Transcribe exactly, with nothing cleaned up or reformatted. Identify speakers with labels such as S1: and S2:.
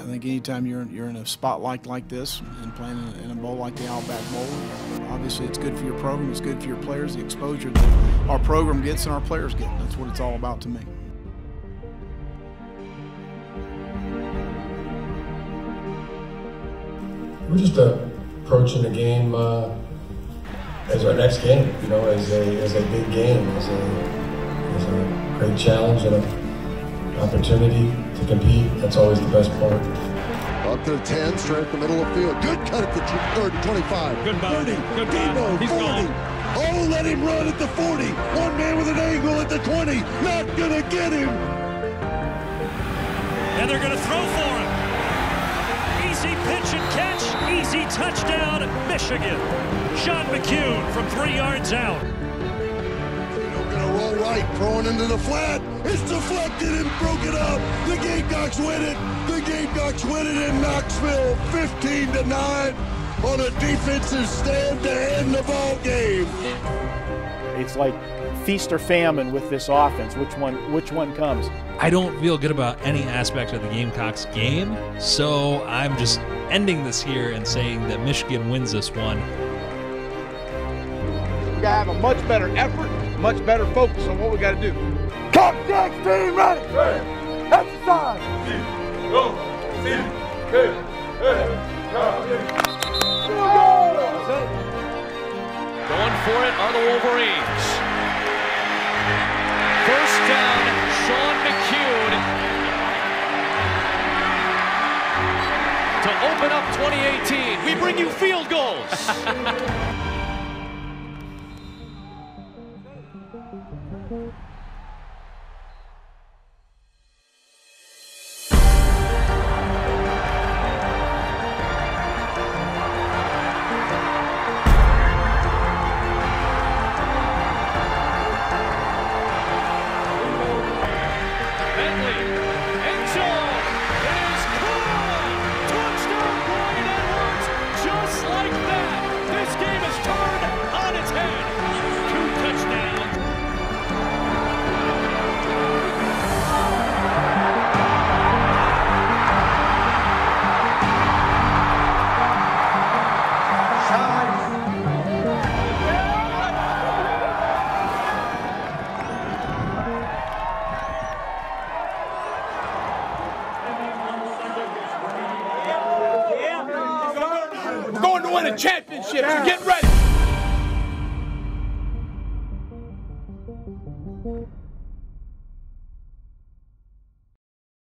S1: think anytime you're in, you're in a spotlight like this and playing in, in a bowl like the Outback Bowl, obviously it's good for your program, it's good for your players, the exposure that our program gets and our players get. That's what it's all about to me.
S2: We're just uh, approaching the game uh, as our next game, you know, as a as a big game, as a as a great challenge and an opportunity to compete. That's always the best part.
S3: Up to the ten, straight at the middle of the field. Good cut at the thirty, twenty-five.
S4: Good ball.
S3: thirty,
S4: Good
S3: Debo,
S4: He's
S3: forty.
S4: gone.
S3: Oh, let him run at the forty. One man with an angle at the twenty. Not gonna get him.
S4: And they're gonna throw for him. Easy pitch and catch. Easy touchdown, Michigan. Sean McCune from three yards out.
S3: Gonna roll right, throwing into the flat. It's deflected and broken up. The Gamecocks win it. The Gamecocks win it in Knoxville, fifteen to nine, on a defensive stand to end the ball game.
S5: It's like feast or famine with this offense. Which one? Which one comes?
S6: I don't feel good about any aspect of the Gamecocks game, so I'm just ending this here and saying that Michigan wins this one.
S7: We gotta have a much better effort, much better focus on what we gotta do. Cock Jack team ready! Ready! Exercise! Go! See! Hey! Hey!
S8: Going for it are the Wolverines. First down, Sean McCune to open up twenty eighteen. We bring you field goals.
S7: We're going to win a championship, so get ready!